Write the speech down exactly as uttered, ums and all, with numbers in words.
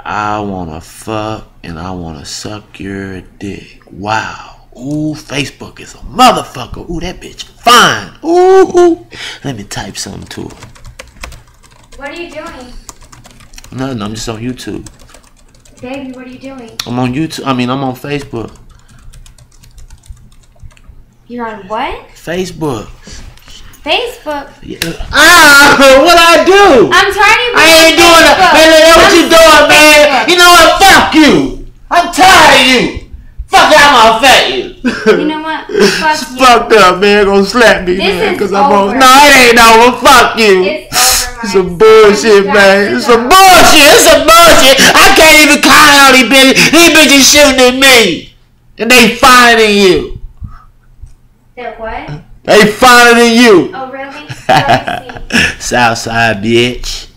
I wanna fuck and I wanna suck your dick. Wow. Ooh, Facebook is a motherfucker. Ooh, that bitch fine. Ooh. Let me type something to her. What are you doing? Nothing, I'm just on YouTube. Baby, what are you doing? I'm on YouTube. I mean, I'm on Facebook. You're on what? Facebook. Facebook? Yeah. Ah, what I do? I'm tired of you. I ain't doing it. Man, that's what you doing, man. You know what? Fuck you. I'm tired of you. Fuck out my face. You know what? Fuck It's you. fucked up, man. Gonna slap me, This man. is Cause I'm over. on. No, it ain't over. Fuck you. It's over, It's some Mike. bullshit, You man. got It's to some go. bullshit. It's some bullshit. I can't even count all these bitches. These bitches shooting at me. And they finer than you. They're what? They finer than you. Oh, really? Let me see. Southside, bitch.